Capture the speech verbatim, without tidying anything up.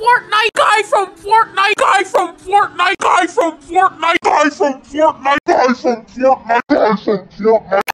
Fortnite, guy from Fortnite, guy from Fortnite, guy from Fortnite, guy from Fortnite, guy from Fortnite, guy from Fortnite.